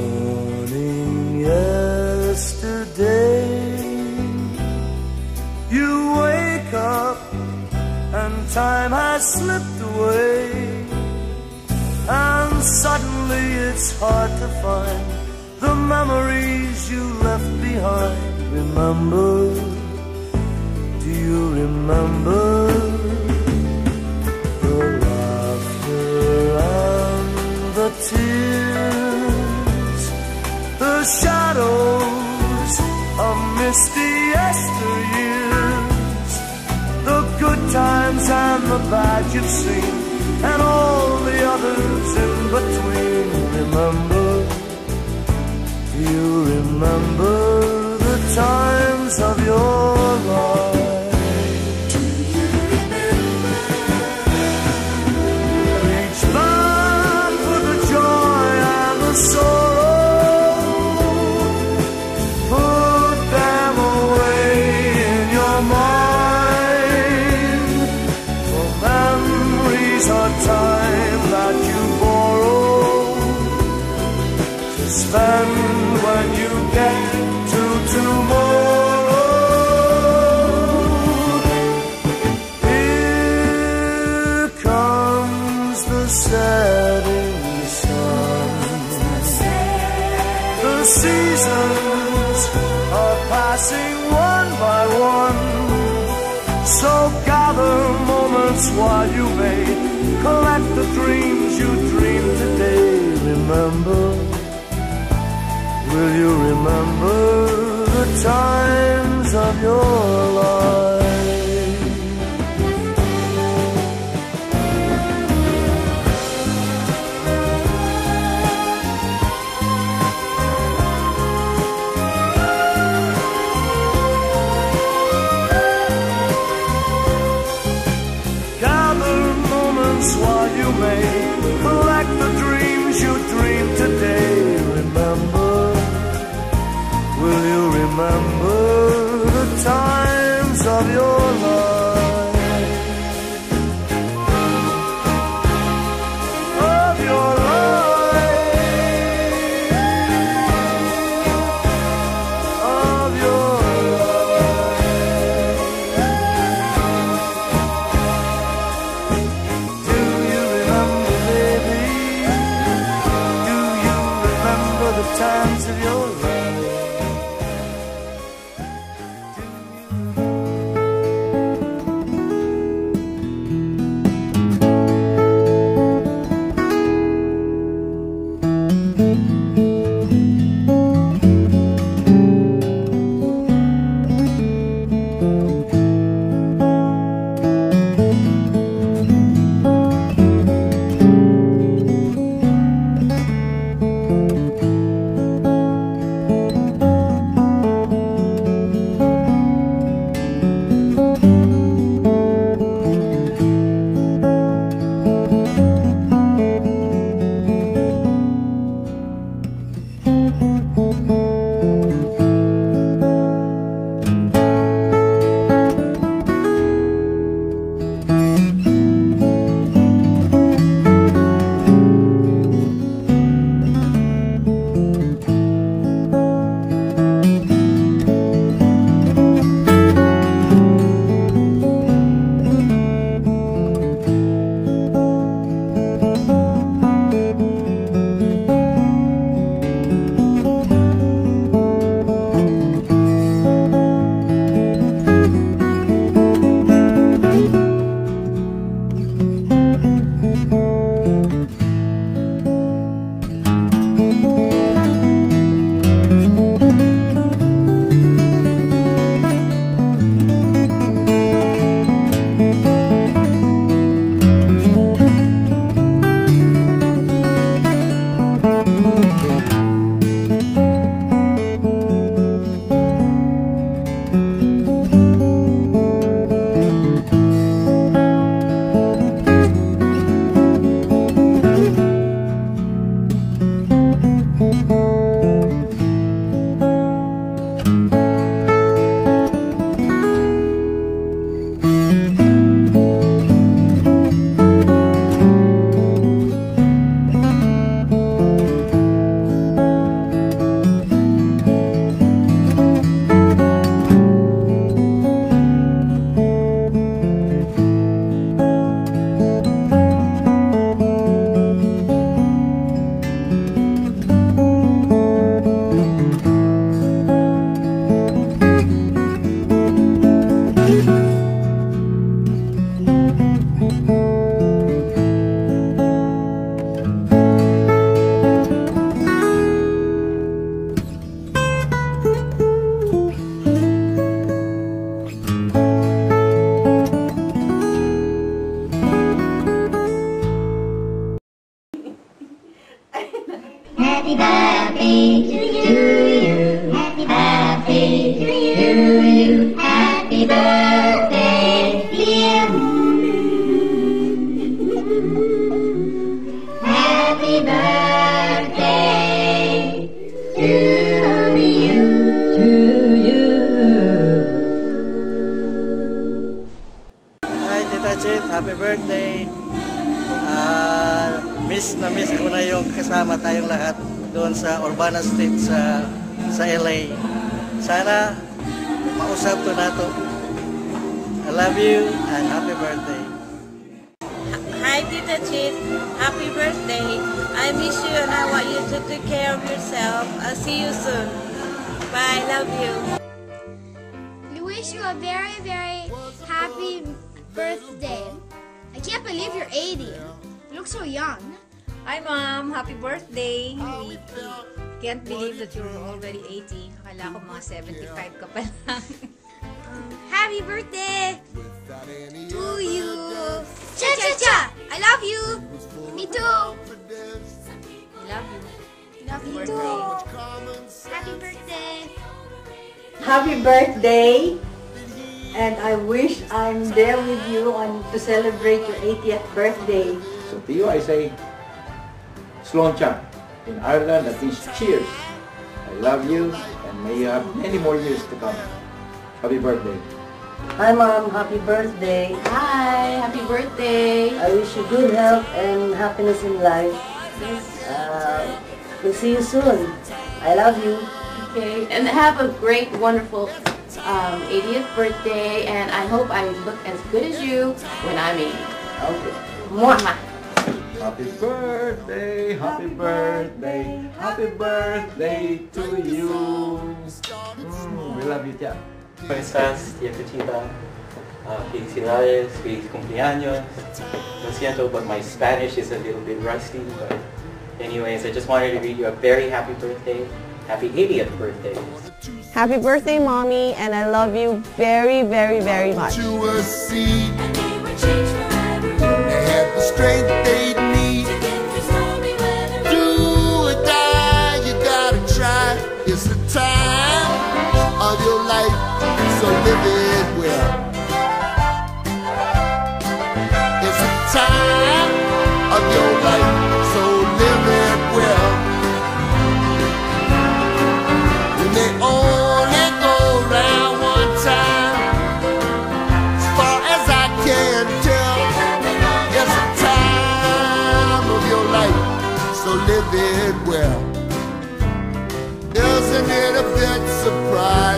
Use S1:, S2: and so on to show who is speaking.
S1: morning yesterday, you wake up and time has slipped away, and suddenly it's hard to find the memories you left behind. Remember, do you remember the laughter and the tears, the shadows of misty yesteryears, the good times and the bad you've seen, and all the others in between? Remember, do you remember the times of your life?
S2: Do you remember?
S1: Reach back for the joy and the sorrow, put them away in your mind, for memories are time that you borrow to spend when you get to tomorrow. Here comes the setting sun. The seasons are passing one by one, so gather moments while you may collect the dreams you dreamed today. Remember, will you remember the times of your life? Gather moments while you may collect the dreams you dreamed today. Remember, will you remember the times of your life? Of your life. Of your life. Do you remember, baby? Do you remember the times of your life?
S3: kayong lahat doon sa Urbana Street sa LA. Sana mausap to nato. I love you and happy birthday.
S4: Hi Tita Chit, happy birthday. I miss you and I want you to take care of yourself. I'll see you soon. Bye, love you.
S5: We wish you a very, very happy birthday. I can't believe you're 80. You look so young.
S6: Hi Mom, happy birthday. We can't believe that you're already 80. Akala ko mga 75 ka pa lang.
S5: Happy birthday to you. Cha cha cha. I love you. Me too.
S6: I love you.
S5: Love you too. Happy birthday.
S7: Happy birthday! And I wish I'm there with you to celebrate your 80th birthday.
S8: So to you I say, Sloncha. In Ireland that means cheers. I love you and may you have many more years to come. Happy birthday.
S7: Hi Mom, happy birthday.
S9: Hi, happy birthday.
S7: I wish you good health and happiness in life. We'll see you soon. I love you.
S9: Okay, and have a great, wonderful 80th birthday, and I hope I look as good as you when I'm 80.
S7: Okay.
S9: Mwah!
S8: Happy birthday, happy birthday, happy birthday to you. We love you, Tia.
S10: ¿Cómo estás, tía Cuchita? Felicidades, feliz cumpleaños. Lo siento, but my Spanish is a little bit rusty. But anyways, I just wanted to read you a very happy birthday. Happy 80th birthday.
S11: Happy birthday, Mommy, and I love you very, very, very much.
S1: You were seed. They had the strength they'd need. Do or die, you gotta try. It's the time of your life, so live it well. It's the time of your life, so live it well. When they only go round one time, as far as I can tell, it's the time of your life, so live it well. Isn't it a bit surprising?